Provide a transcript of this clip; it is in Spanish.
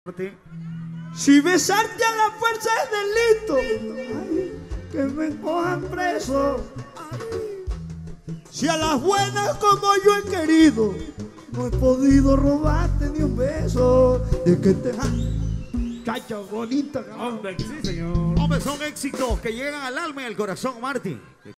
Si besarte a la fuerza es delito, ay, que me cojan preso. Si a las buenas como yo he querido, no he podido robarte ni un beso. De que te... Chacho, bonita. Hombre, sí, señor. Hombre, son éxitos que llegan al alma y al corazón, Martín.